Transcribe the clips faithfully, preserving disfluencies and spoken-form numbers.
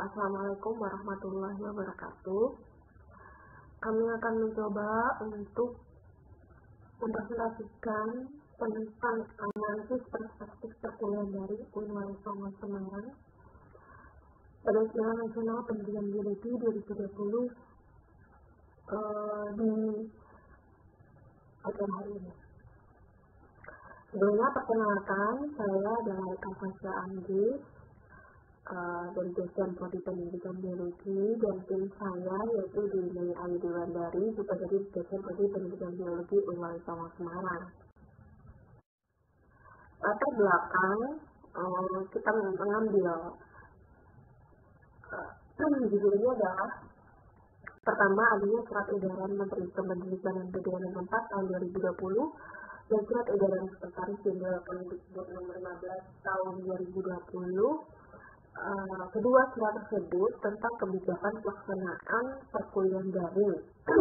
Assalamualaikum warahmatullahi wabarakatuh. Kami akan mencoba untuk mempresentasikan tentang analisis perspektif perkuliahan dari U I N Wali Songo Semarang pada Sidang Nasional Pendidikan Biologi dua ribu dua puluh uh, di acara hari ini. Sebelumnya perkenalkan, saya adalah Eka Fasya Anggis, Uh, dari dosen prodi pendidikan biologi, dan tim saya yaitu Dini Ayu Dewandari juga dari dosen prodi pendidikan biologi U I N Wali Songo Semarang. Latar belakang uh, kita mengambil uh, judulnya adalah pertama adanya surat edaran Menteri Pendidikan dan Kebudayaan empat tahun dua ribu dua puluh dan surat edaran Sekretaris Jenderal Kemendikbud nomor lima belas tahun dua ribu dua puluh. Uh, kedua surat tersebut tentang kebijakan pelaksanaan perkuliahan daring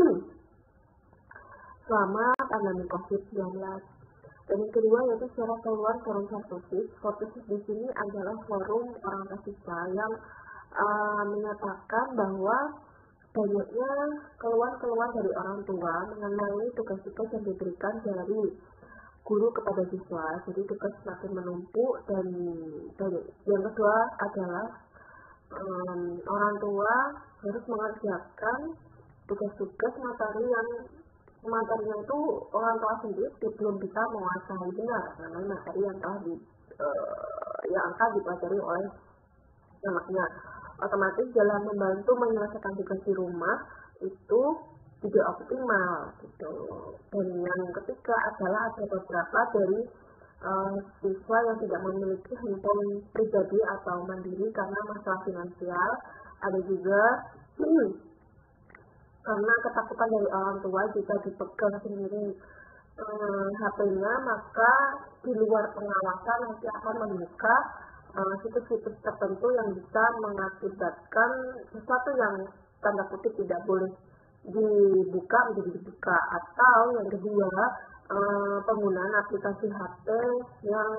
selama pandemi covid sembilan belas. Dan yang kedua yaitu surat keluar forum Fortusis. Fortusis di sini adalah forum orang Tasika yang uh, menyatakan bahwa banyaknya keluhan-keluhan dari orang tua mengenai tugas-tugas yang diberikan dari guru kepada siswa, jadi tugas semakin menumpuk. Dan, dan yang kedua adalah um, orang tua harus mengerjakan tugas-tugas materi yang materinya itu orang tua sendiri belum bisa menguasai benar mengenai materi yang telah di, uh, yang akan dipelajari oleh anaknya. Otomatis dalam membantu menyelesaikan tugas di rumah itu tidak optimal gitu. Dan yang ketiga adalah ada beberapa dari uh, siswa yang tidak memiliki handphone pribadi atau mandiri karena masalah finansial. Ada juga hmm, karena ketakutan dari orang tua jika dipegang sendiri um, H P-nya, maka di luar pengawasan nanti akan membuka uh, situs-situs tertentu yang bisa mengakibatkan sesuatu yang tanda kutip tidak boleh dibuka menjadi dibuka. Atau yang kedua, eh, penggunaan aplikasi H P yang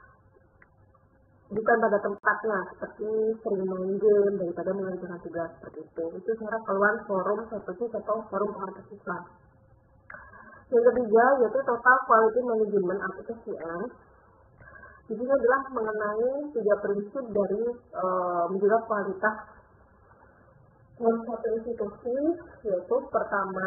bukan pada tempatnya, seperti sering main game daripada mengerjakan tugas seperti itu. Itu cara keluar forum seperti atau forum organisasi. Yang ketiga yaitu total quality management atau T Q M. Di sini adalah mengenai tiga prinsip dari eh, menjaga kualitas satu institusi, yaitu pertama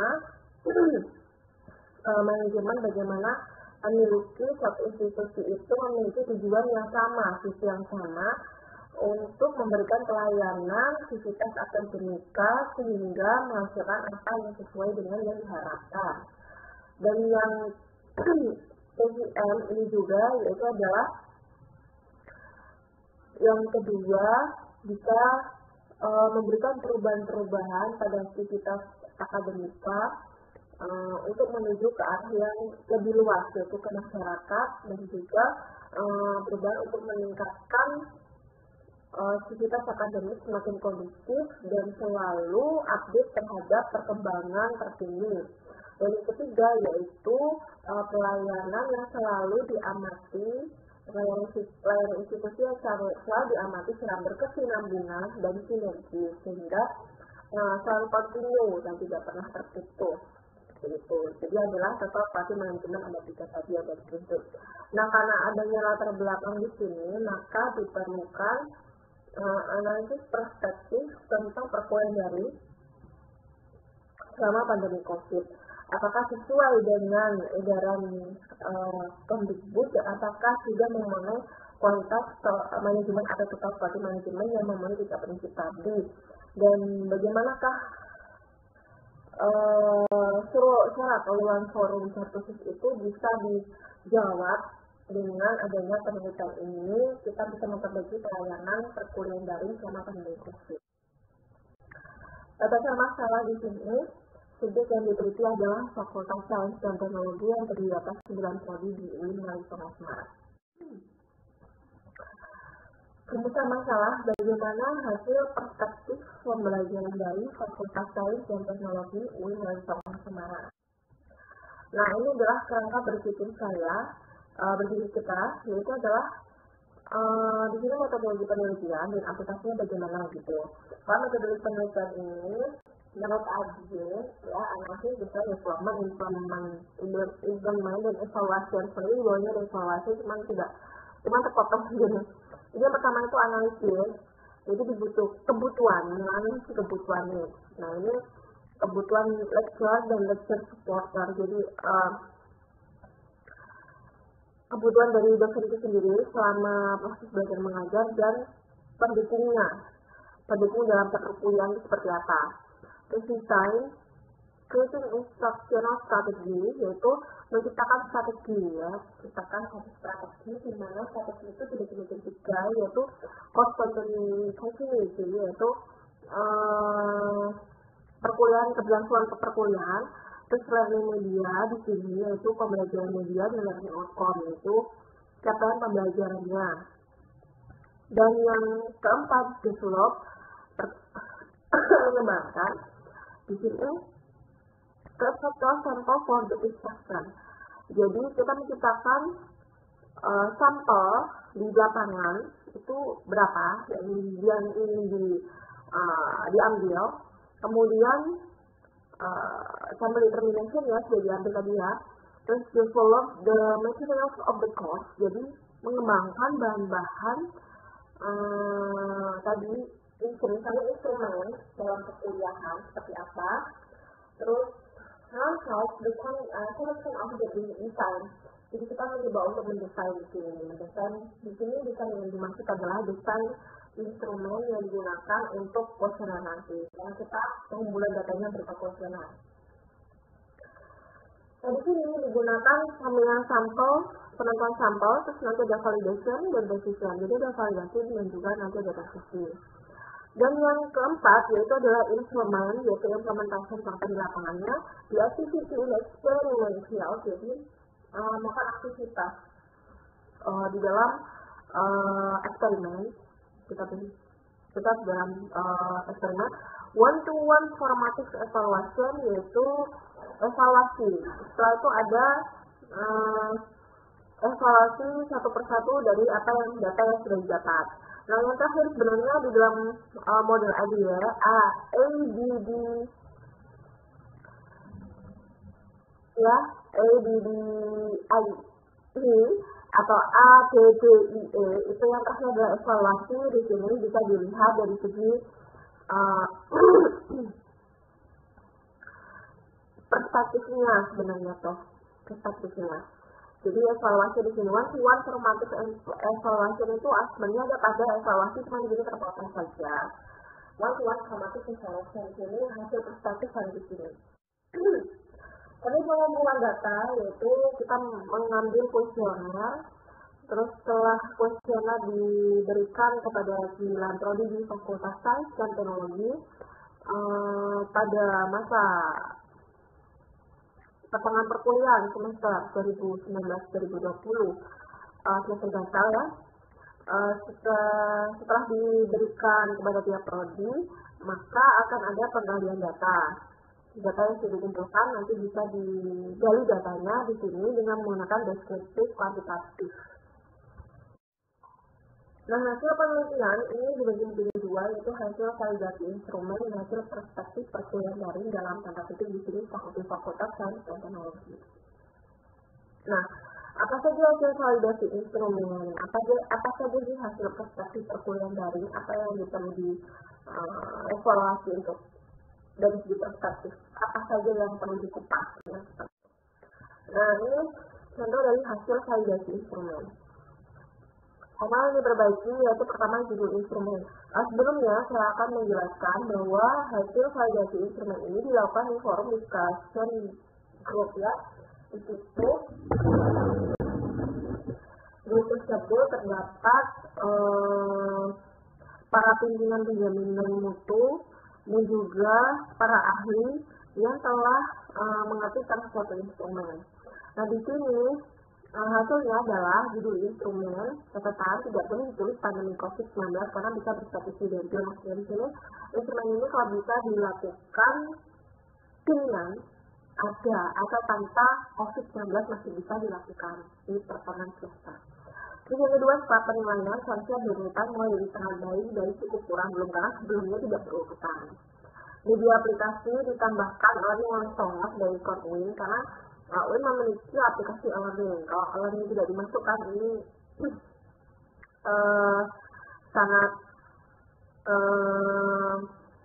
manajemen bagaimana memiliki suatu institusi itu memiliki tujuan yang sama, visi yang sama untuk memberikan pelayanan sivitas akademika sehingga menghasilkan apa yang sesuai dengan yang diharapkan. Dan yang T Q M ini juga yaitu adalah yang kedua bisa Uh, memberikan perubahan-perubahan pada aktivitas akademika uh, untuk menuju ke arah yang lebih luas, yaitu ke masyarakat, dan juga uh, perubahan untuk meningkatkan uh, aktivitas akademik semakin kondusif dan selalu update terhadap perkembangan terkini. Dan yang ketiga yaitu uh, pelayanan yang selalu diamati, pelayanan institusi yang selalu diamati secara berkesinambungan dan sinergi sehingga uh, selalu kontinu dan tidak pernah terputus. Begitu. Jadi adalah total quality management ada tiga tadi ada prinsip. Nah, karena adanya latar belakang di sini, maka diperlukan uh, analisis perspektif tentang perkuliahan daring selama pandemi COVID. Apakah sesuai dengan edaran uh, Kemdikbud, apakah sudah memenuhi kualitas uh, manajemen atau total quality manajemen yang memenuhi tiga prinsip tadi, dan bagaimanakah uh, syarat keluhan forum Fortusis itu bisa dijawab dengan adanya penelitian ini. Kita bisa memperbaiki pelayanan perkuliahan daring selama pandemi COVID. Batasan masalah di sini, subjek yang diteliti adalah Fakultas Sains dan Teknologi yang terdiri atas sembilan prodi di U I N Wali Songo Semarang. Rumusan masalah bagaimana hasil perspektif pembelajaran dari Fakultas Sains dan Teknologi U I N Wali Songo Semarang. Nah, ini adalah kerangka berpikir saya, uh, berpikir kita, yaitu adalah uh, di sini metodologi penelitian dan aplikasinya bagaimana gitu. Kalau metodologi penelitian ini menurut A J ya, analisis bisa development, implement, implement dan evaluasi. Sebenarnya di bawahnya ada evaluasi, cuman tidak, cuman terpotong gini. Jadi yang pertama itu analisis, jadi dibutuh kebutuhan, menganalisis kebutuhannya. Nah ini kebutuhan lecturer dan lecture supporter. Jadi uh, kebutuhan dari dosen itu sendiri selama proses belajar mengajar dan pendukungnya, pendukung dalam perkuliahan itu seperti apa. Terus design, creating instructional strategy, yaitu menciptakan strategi ya, menciptakan satu strategi di mana strategi itu sudah dimiliki tiga, yaitu cost continuity, yaitu uh, perkuliahan, keberlangsungan ke perkuliahan. Terus learning media di sini yaitu pembelajaran media dan learning outcome, yaitu capaian pembelajarannya. Dan yang keempat, develop, mengembangkan. Di sini conceptual sample for the instruction. Jadi kita menciptakan uh, sampel di lapangan itu berapa yang, yang ini di, uh, diambil, kemudian uh, sampel determination ya sudah diambil tadi ya. Terus develop the materials of the course, jadi mengembangkan bahan-bahan uh, tadi instrumen instrumen dalam perkuliahan seperti apa. Terus how design selection of the design. Jadi kita mencoba untuk mendesain di sini. Mendesain di sini desain yang dimaksud adalah desain instrumen yang digunakan untuk kuesioner nanti. Yang kita pengumpulan datanya berupa kuesioner. Nah, di sini digunakan pemilihan sampel, penentuan sampel, terus nanti ada validation dan decision. Jadi ada validasi dan juga nanti ada revisi. Dan yang keempat yaitu adalah instrumen, yaitu implementasi sampai di lapangannya, di activity in experiential, jadi uh, melakukan aktivitas uh, di dalam uh, eksperimen, kita kita dalam uh, eksperimen, one to one formative evaluation, yaitu evaluasi. Setelah itu ada uh, evaluasi satu persatu dari apa yang data yang sudah didapat. Nah yang terakhir sebenarnya di dalam uh, model A D ya, A, A, D, D, ya, A, D, D, I, E, atau A, T, T, I, E, itu yang terakhir adalah evaluasi. Di sini bisa dilihat dari segi uh, perspektifnya sebenarnya tuh, perspektifnya. Jadi evaluasi di sini one to one formative evaluation itu sebenarnya ada pada evaluasi, cuma di sini terpotong saja. One to one formative evaluation di sini hasil perspektif ada di sini. Ini pengumpulan data, yaitu kita mengambil kuesioner, terus setelah kuesioner diberikan kepada sembilan prodi di Fakultas Sains dan Teknologi eh, pada masa pertengahan perkuliahan semester dua ribu sembilan belas dua ribu dua puluh uh, semester gagal ya. Uh, setelah, setelah diberikan kepada tiap prodi, maka akan ada penggalian data. Data yang sudah dikumpulkan nanti bisa digali datanya di sini dengan menggunakan deskriptif kuantitatif. Nah, hasil penelitian ini dibagi menjadi dua, yaitu hasil validasi instrumen dan hasil perspektif perkuliahan daring dalam tanda kutip di sini fakultas sains dan teknologi. Nah, apa saja hasil validasi instrumen? Apa saja, apa saja sih hasil perspektif perkuliahan daring? Apa yang perlu di uh, evaluasi untuk dari segi perspektif? Apa saja yang perlu dikupas? Nah, ini contoh dari hasil validasi instrumen. Sama yang diperbaiki yaitu pertama judul instrumen. Nah, sebelumnya saya akan menjelaskan bahwa hasil validasi instrumen ini dilakukan di forum discussion group ya. Di situ grup tersebut terdapat eh, para pimpinan penjaminan mutu dan juga para ahli yang telah eh, mengerti tentang suatu instrumen. Nah di sini Uh, hasilnya adalah judul instrumen, catatan tidak boleh ditulis pandemi covid sembilan belas karena bisa berstatus dan di sini instrumen ini kalau bisa dilakukan dengan ada atau tanpa covid sembilan belas masih bisa dilakukan di pertengahan semester. Terus yang kedua, setelah penilaian seharusnya berurutan mulai dari sangat baik dari cukup kurang belum karena sebelumnya tidak berurutan. Media aplikasi ditambahkan learning oleh Songas dari Corwin karena uh, Win memiliki aplikasi learning. Kalau learning tidak dimasukkan ini uh, sangat uh,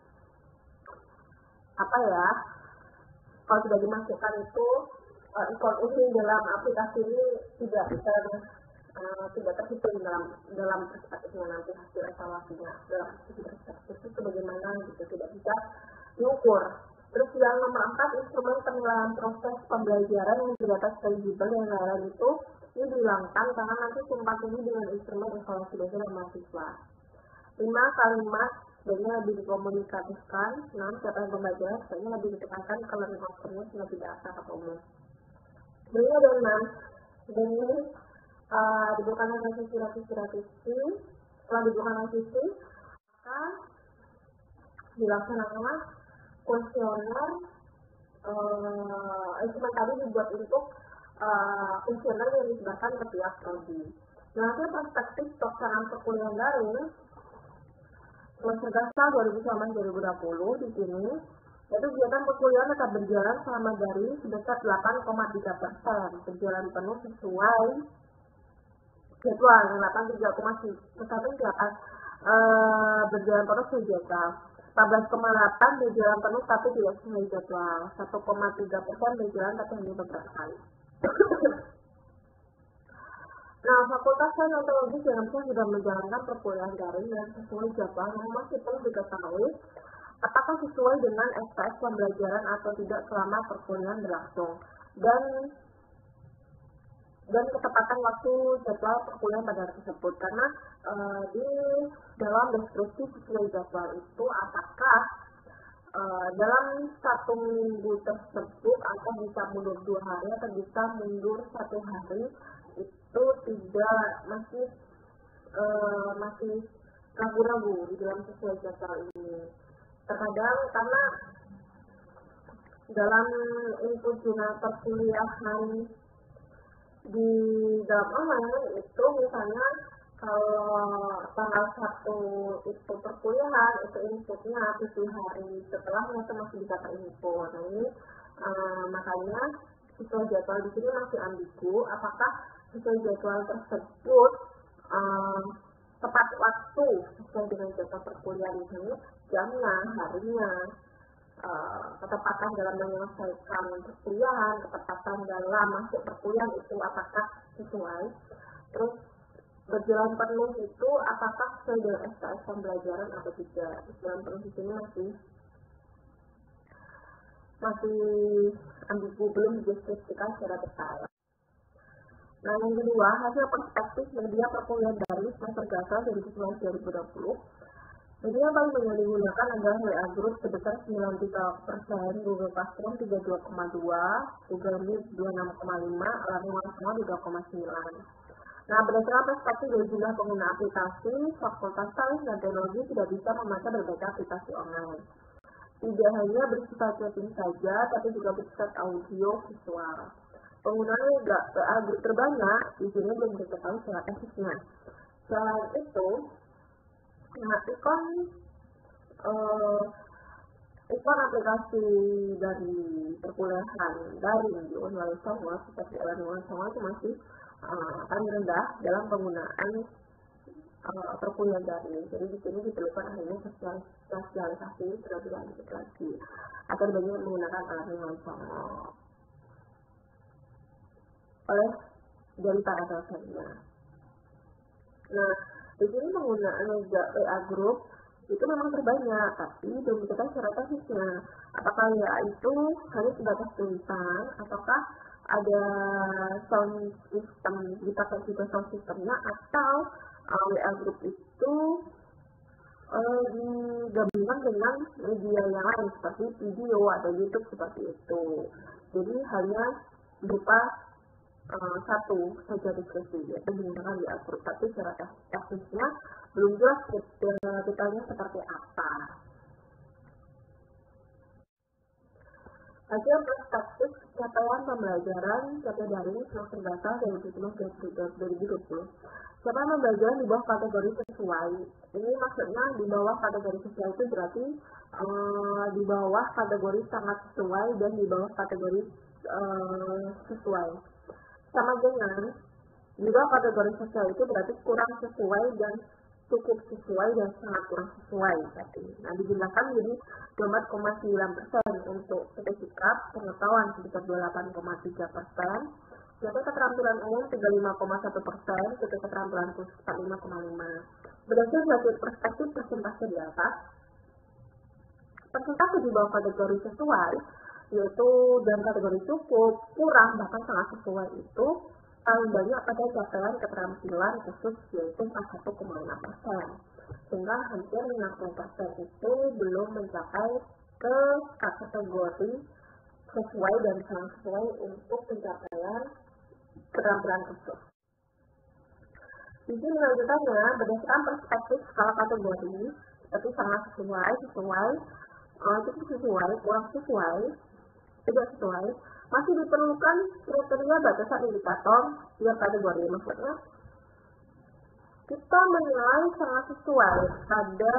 apa ya? Kalau tidak dimasukkan itu uh, ikon ini dalam aplikasi ini tidak bisa uh, tidak terhitung dalam dalam perspektifnya nanti hasil evaluasinya dalam perspektif itu bagaimana gitu tidak bisa diukur. Terus yang nomor empat, instrumen penilaian proses pembelajaran yang di atas eligible yang lain itu ini dihilangkan karena nanti simpang tinggi dengan instrumen evaluasi dosen dan mahasiswa. Lima, kalimat sebaiknya lebih dikomunikasikan. Enam, catatan pembelajaran sebaiknya lebih ditekankan ke learning outcome-nya sehingga tidak asal atau umum. Jadi ada enam, dan ini uh, diberikan revisi-revisi-revisi. Setelah diberikan revisi, maka dilaksanakan kuesioner. Uh, instrumen tadi dibuat untuk uh, kuesioner yang disebarkan ke pihak prodi. Nah, nanti perspektif pelaksanaan perkuliahan daring semester dasar dua ribu sembilan belas dua ribu dua puluh di sini, yaitu kegiatan perkuliahan tetap berjalan selama daring sebesar delapan koma tiga persen, berjalan penuh sesuai jadwal delapan puluh tiga koma satu delapan uh, berjalan penuh sesuai jadwal. empat belas koma delapan berjalan penuh tapi tidak sesuai jadwal. satu koma tiga persen berjalan tapi hanya beberapa kali. Nah, Fakultas Sains Teknologi seharusnya sudah menjalankan perkuliahan daring dan sesuai jadwal, namun masih perlu diketahui apakah sesuai dengan S K S pembelajaran atau tidak selama perkuliahan berlangsung dan dan ketepatan waktu jadwal perkuliahan pada hari tersebut, karena e, di dalam deskripsi sesuai jadwal itu apakah e, dalam satu minggu tersebut atau bisa mundur dua hari atau bisa mundur satu hari itu tidak masih e, masih ragu-ragu di dalam sesuai jadwal ini. Terkadang karena dalam input jurnal perkuliahan di dalam online itu misalnya kalau tanggal satu itu perkuliahan itu inputnya tujuh hari setelahnya itu masih bisa terinput. Nah ini e, makanya sesuai jadwal di sini masih ambigu apakah sesuai jadwal tersebut uh, tepat waktu sesuai dengan jadwal perkuliahan ini, jamnya, harinya, uh, ketepatan dalam menyelesaikan perkuliahan, ketepatan dalam masuk perkuliahan itu apakah sesuai. Terus berjalan penuh itu apakah sesuai dengan S K S pembelajaran atau tidak. Berjalan penuh di sini masih masih ambigu, belum dideskripsikan secara detail. Nah, yang kedua, hasil perspektif media perkuliahan daring semester dasar dua ribu sembilan belas dua ribu dua puluh. Media yang paling banyak digunakan adalah W A Group sebesar sembilan puluh tiga persen, Google Classroom tiga puluh dua koma dua, Google Meet dua puluh enam koma lima, Learning Nasional dua koma sembilan. Nah, berdasarkan perspektif dari jumlah pengguna aplikasi, Fakultas Sains dan Teknologi tidak bisa membaca berbagai aplikasi online. Tidak hanya bersifat chatting saja, tapi juga bersifat audio visual. Penggunaan W A Group terbanyak di sini belum diketahui secara persisnya. Selain itu, nah, ikon uh, ikon aplikasi dari perkuliahan daring di Unwal Songo seperti Unwal Songo itu masih uh, paling rendah dalam penggunaan uh, perkuliahan daring. Jadi di sini diperlukan akhirnya sosialisasi terlebih lanjut lagi agar banyak menggunakan Unwal Songo oleh dari para dosennya. Nah, di sini penggunaan W A Group itu memang terbanyak, tapi belum diketahui secara persisnya. Apakah W A itu hanya sebatas tulisan, ataukah ada sound system, dipakai juga sound systemnya, atau uh, W A Group itu uh, digabungkan dengan media yang lain seperti video atau YouTube seperti itu. Jadi hanya berupa Uh, satu saja diskusi, yaitu menggunakan W A Group, tapi secara teknisnya belum jelas detailnya seperti apa. Hasil perspektif capaian pembelajaran capaian daring semester dasar dua ribu sepuluh dua ribu dua puluh. Capaian pembelajaran di bawah kategori sesuai. Ini maksudnya di bawah kategori sesuai itu berarti uh, di bawah kategori sangat sesuai dan di bawah kategori uh, sesuai. Sama dengan di bawah kategori sesuai itu berarti kurang sesuai dan cukup sesuai dan sangat kurang sesuai berarti. Nah, dijumlahkan menjadi dua puluh empat koma sembilan persen untuk sertifikat pengetahuan sebesar dua puluh delapan koma tiga persen, jatuh keterampilan umum tiga puluh lima koma satu persen, jatuh keterampilan khusus empat puluh lima koma lima persen. Berdasarkan hasil perspektif persentase di atas, persentase di bawah kategori sesuai, yaitu dalam kategori cukup, kurang, bahkan sangat sesuai itu paling banyak pada capaian keterampilan khusus yaitu empat puluh satu koma lima persen, sehingga hampir enam puluh persen itu belum mencapai ke kategori sesuai dan sangat sesuai untuk pencapaian keterampilan khusus. Di sini lanjutannya berdasarkan perspektif skala kategori seperti sangat sesuai, sesuai, cukup sesuai, kurang sesuai, tidak sesuai, masih diperlukan kriteria batasan indikator tiap kategori. Maksudnya kita menilai sangat sesuai pada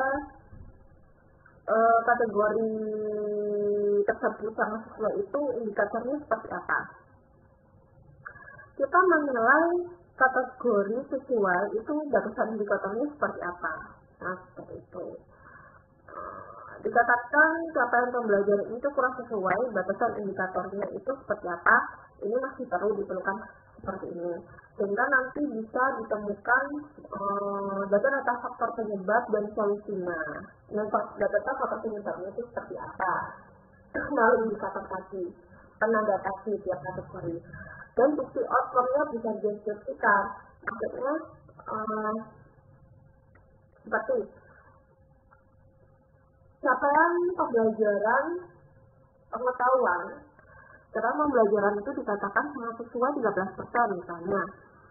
uh, kategori tersebut, sangat sesuai itu indikatornya seperti apa. Kita menilai kategori sesuai itu batasan indikatornya seperti apa. Nah, seperti itu. Dikatakan capaian pembelajaran itu kurang sesuai, batasan indikatornya itu seperti apa, ini masih perlu diperlukan seperti ini. Sehingga nanti bisa ditemukan eh, data-data faktor penyebab dan solusinya. Nah, data-data faktor penyebabnya itu seperti apa, melalui indikator tadi, penanda tadi tiap kategori. Dan bukti outcome-nya bisa dideskripsikan. Maksudnya eh, seperti capaian pembelajaran pengetahuan. Karena pembelajaran itu dikatakan sangat sesuai tiga belas persen misalnya.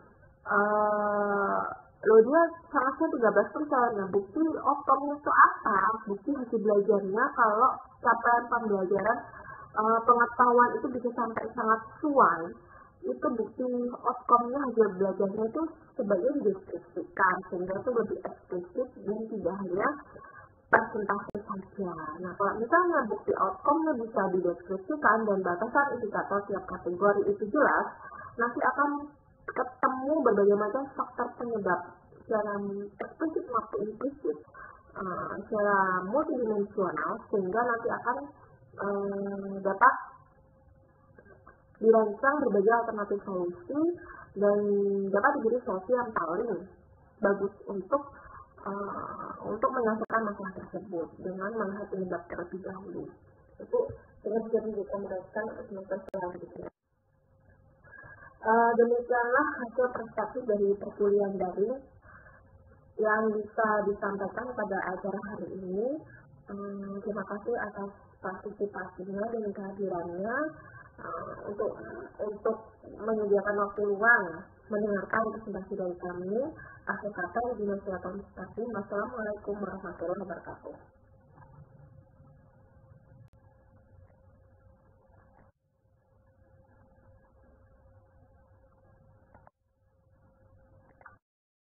Uh, loh dia sangatnya tiga belas persen. Nah, bukti outcome-nya itu apa? Bukti hasil belajarnya kalau capaian pembelajaran uh, pengetahuan itu bisa sampai sangat sesuai. Itu bukti outcome-nya hasil belajarnya itu sebagai dideskripsikan. Sehingga itu lebih eksplisit dan tidak hanya persentase saja. Nah, kalau misalnya bukti outcome-nya bisa dideskripsikan dan batasan indikator tiap kategori itu jelas, nanti akan ketemu berbagai macam faktor penyebab secara eksplisit maupun implisit, uh, secara multidimensional, sehingga nanti akan uh, dapat dirancang berbagai alternatif solusi dan dapat menjadi solusi yang paling bagus untuk Uh, untuk menyelesaikan masalah tersebut dengan melihat penyebab terlebih dahulu. Itu dengan bisa direkomendasikan untuk semester selanjutnya. Uh, demikianlah hasil perspektif dari perkuliahan daring yang bisa disampaikan pada acara hari ini. Um, terima kasih atas partisipasinya dan kehadirannya uh, untuk untuk menyediakan waktu luang mendengarkan presentasi dari kami. Akhir kata, wassalamualaikum warahmatullahi wabarakatuh.